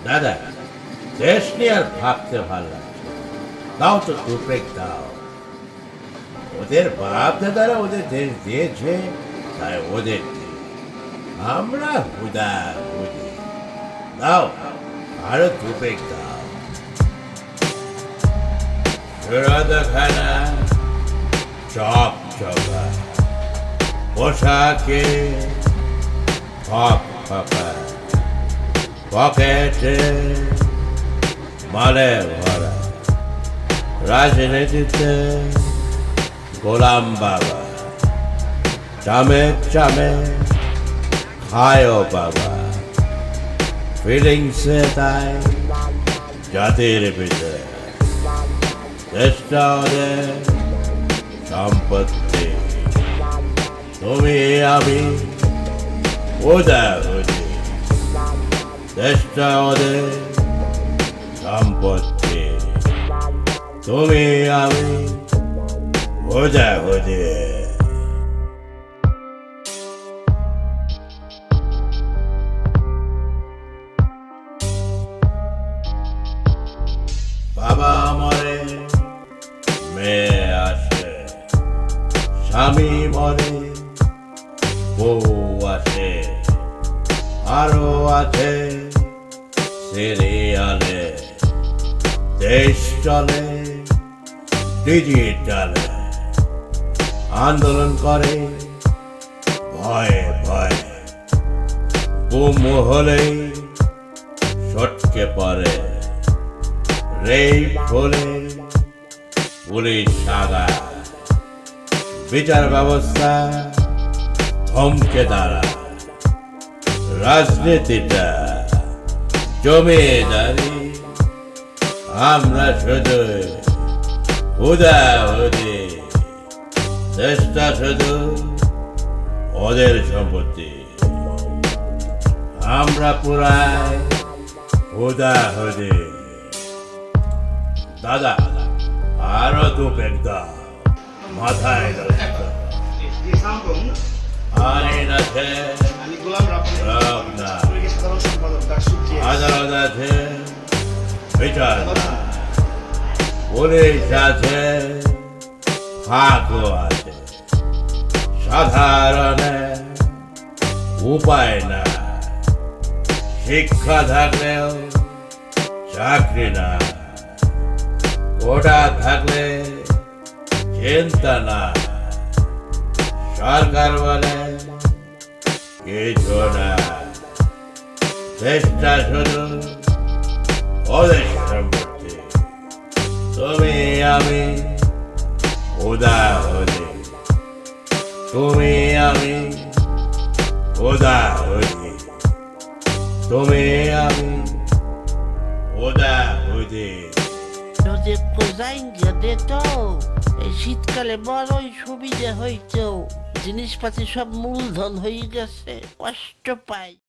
দাদা, দেশ নিয়ে আর ভাবতে ভালো লাগছে না। দাও তো দুপেক দাও। ওদের বাপ দাদারা ওদের দেশ দিয়েছে, তাই ওদের দিই। আমরা হুদা হুদি। দাও, আরো দুপেক দাও। খানা চপ চপা, পোশাকে ফক ফকা, পকেটে মালে ভরা, রাজনীতিতে গোলাম বাবা, চামে চামে খায় বাবা, ফিলিংসে তাই জাতির ভিতরে দেশটা ওদের সম্পত্তি। তুমি আমি উদাহরণী, দেশটা ওদের সম্পত্তি। তুমি আমি উদাহরণী। বাবা মরে, মেয়ে আসে, স্বামী মরে, বউ আসে, আরো আছে সিরিয়ালে। দেশ চলে ডিজিটালে, আন্দোলন করে ভয়ে ভয়ে, গুম হলেই সটকে পড়ে, রেপ হলে পুলিশ সাদা, বিচার ব্যবস্থা থমকে দাঁড়া, রাজনীতিটা জমিদারি। আমরা শুধু হুদাহুদি, দেশটা শুধু ওদের সম্পত্তি। আমরা পুরাই হুদাহুদি। দাদা, আরো দুপেক দাও, মাথায় আইন আছে, আদালত আছে, বিচার পুলিশ আছে, ফাঁকও আছে। সাধারণে উপায় না, শিক্ষা থাকলেও চাকরি না, কোটা থাকলে চিন্তা না। সরকার বলে কিছু না, দেশটা শুধু ওদের সম্পত্তি। তুমি আমি উদাহরণী, তুমি আমি উদাহরণী, তুমি আমি উদাহরণী। নদীর কোজাইন গেদে তো এই শীতকালে বড়ই সুবিধা হইতো, জিনিসপাতি সব মূলধন হয়ে গেছে, কষ্ট পাই।